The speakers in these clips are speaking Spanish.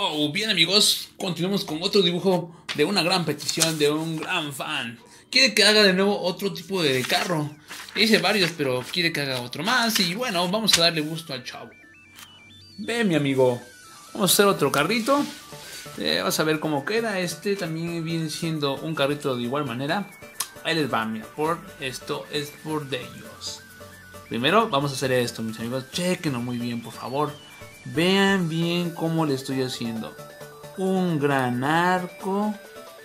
Oh, bien amigos, continuamos con otro dibujo de una gran petición de un gran fan. Quiere que haga de nuevo otro tipo de carro. Hice varios, pero quiere que haga otro más. Y bueno, vamos a darle gusto al chavo. Ve mi amigo, vamos a hacer otro carrito. Vas a ver cómo queda. Este también viene siendo un carrito de igual manera. Ahí les va, mira, esto es por de ellos. Primero vamos a hacer esto, mis amigos. Chequenlo muy bien, por favor. Vean bien cómo le estoy haciendo. Un gran arco.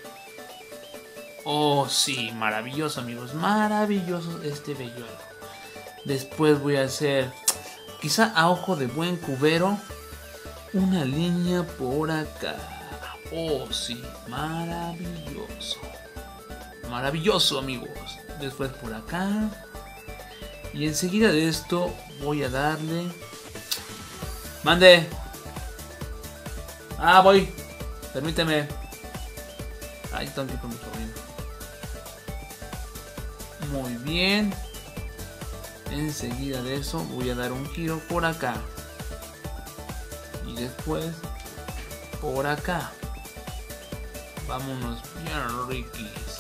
Oh, sí, maravilloso, amigos. Maravilloso este bello arco. Después voy a hacer, quizá a ojo de buen cubero, una línea por acá. Oh, sí, maravilloso. Maravilloso, amigos. Después por acá. Y enseguida de esto voy a darle... ¡Mande! Ah, voy. Permíteme. Ahí tengo que ir con mi sobrino. Muy bien. Enseguida de eso voy a dar un giro por acá. Y después por acá. Vámonos bien riquis.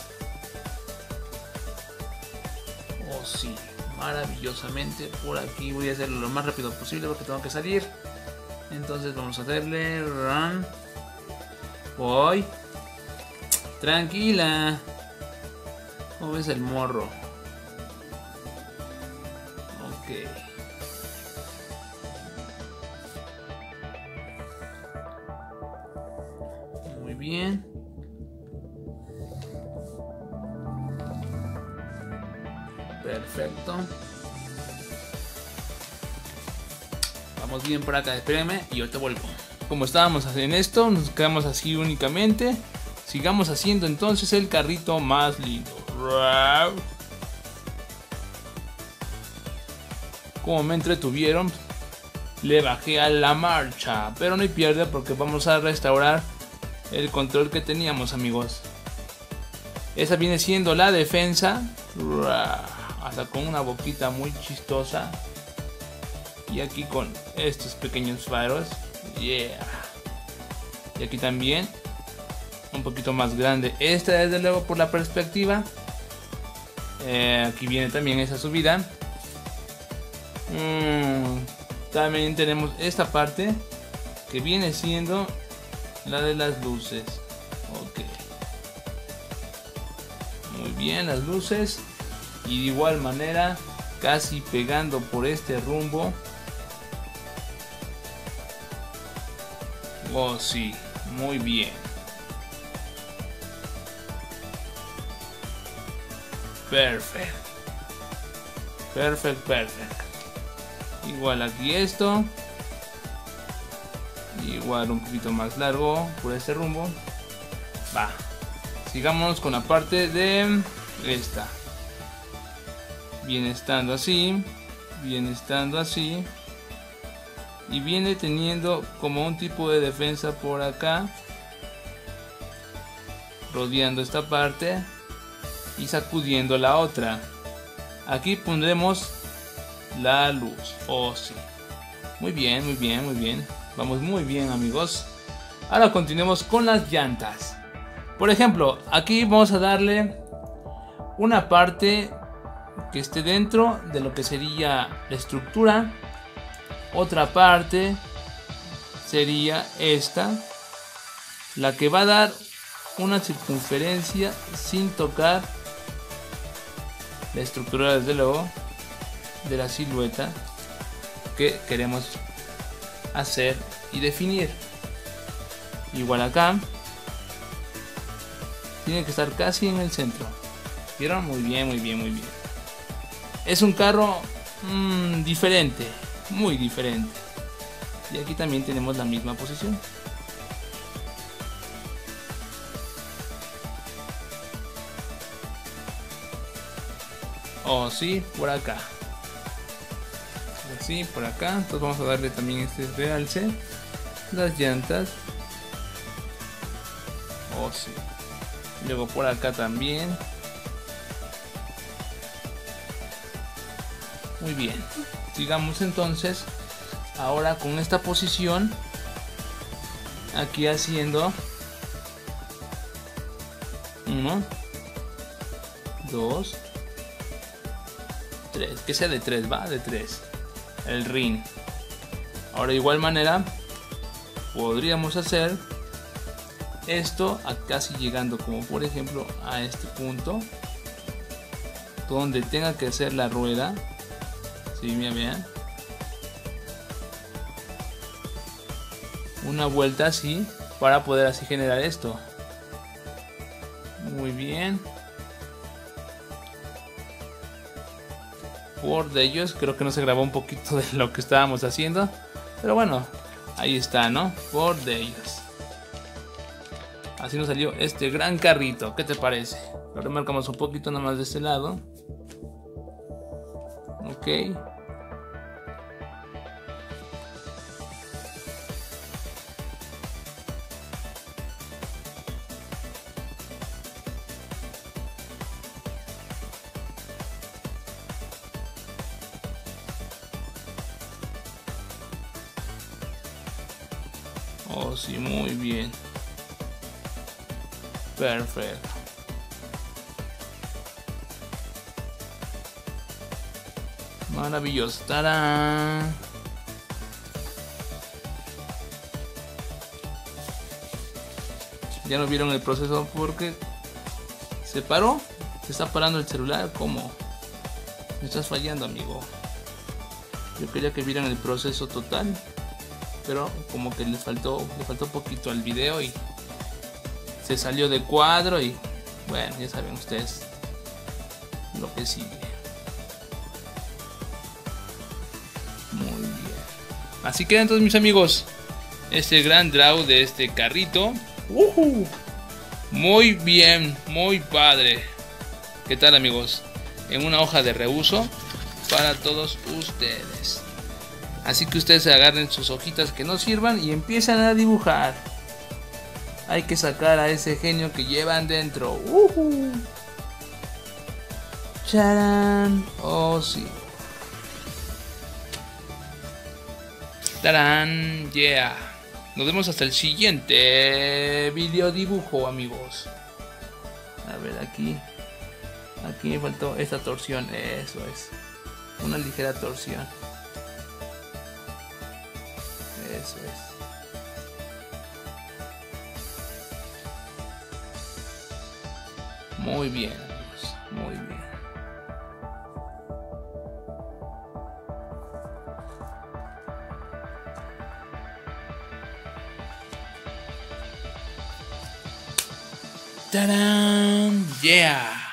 Oh sí, maravillosamente. Por aquí voy a hacerlo lo más rápido posible porque tengo que salir. Entonces vamos a hacerle run. Voy. Tranquila. ¿Cómo ves el morro? Ok. Muy bien. Perfecto. Vamos bien por acá, espérenme y yo te vuelvo. Como estábamos en esto, nos quedamos así únicamente. Sigamos haciendo entonces el carrito más lindo. Como me entretuvieron, le bajé a la marcha. Pero no hay pierde porque vamos a restaurar el control que teníamos, amigos. Esa viene siendo la defensa. Hasta con una boquita muy chistosa. Y aquí con estos pequeños faros. Yeah. Y aquí también un poquito más grande. Esta desde luego por la perspectiva. Aquí viene también esa subida. También tenemos esta parte que viene siendo la de las luces. Ok. Muy bien, las luces. Y de igual manera casi pegando por este rumbo. Oh sí, muy bien. Perfecto. Perfecto. Igual aquí esto. Igual un poquito más largo por este rumbo. Va. Sigamos con la parte de esta. Viene estando así. Viene estando así. Y viene teniendo como un tipo de defensa por acá. Rodeando esta parte. Y sacudiendo la otra. Aquí pondremos la luz. Oh sí. Muy bien, muy bien, muy bien. Vamos muy bien, amigos. Ahora continuemos con las llantas. Por ejemplo, aquí vamos a darle una parte que esté dentro de lo que sería la estructura. Otra parte sería esta, la que va a dar una circunferencia sin tocar la estructura, desde luego, de la silueta que queremos hacer y definir. Igual acá tiene que estar casi en el centro. ¿Vieron? Muy bien, muy bien, muy bien. Es un carro diferente, muy diferente. Y aquí también tenemos la misma posición. Oh sí, por acá. Así, por acá. Entonces vamos a darle también este realce. Las llantas. Oh sí. Luego por acá también. Muy bien. Sigamos entonces ahora con esta posición aquí haciendo 1, 2, 3, que sea de 3, va, de 3 el ring. Ahora de igual manera podríamos hacer esto casi llegando como por ejemplo a este punto donde tenga que hacer la rueda. Si me vean, una vuelta así para poder así generar esto. Muy bien. Por de ellos creo que no se grabó un poquito de lo que estábamos haciendo, pero bueno, ahí está, ¿no? Por de ellos. Así nos salió este gran carrito. ¿Qué te parece? Lo remarcamos un poquito nada más de este lado. Ok. Oh, sí, muy bien. Perfecto. Maravilloso. ¡Tarán! Ya no vieron el proceso porque se paró. Se está parando el celular. ¿Cómo? Me estás fallando, amigo. Yo quería que vieran el proceso total, pero como que le faltó poquito al video y se salió de cuadro y bueno, ya saben ustedes lo que sigue. Muy bien. Así queda entonces, mis amigos, este gran draw de este carrito. Muy bien, muy padre. ¿Qué tal, amigos? En una hoja de reuso para todos ustedes. Así que ustedes se agarren sus hojitas que no sirvan y empiezan a dibujar. Hay que sacar a ese genio que llevan dentro. ¡Charán! Oh, sí. ¡Tarán! ¡Yeah! Nos vemos hasta el siguiente video dibujo, amigos. A ver, aquí me faltó esta torsión. Eso es. Una ligera torsión. Eso es. Muy bien, amigos. Muy bien. ¡Tarán! ¡Yeah!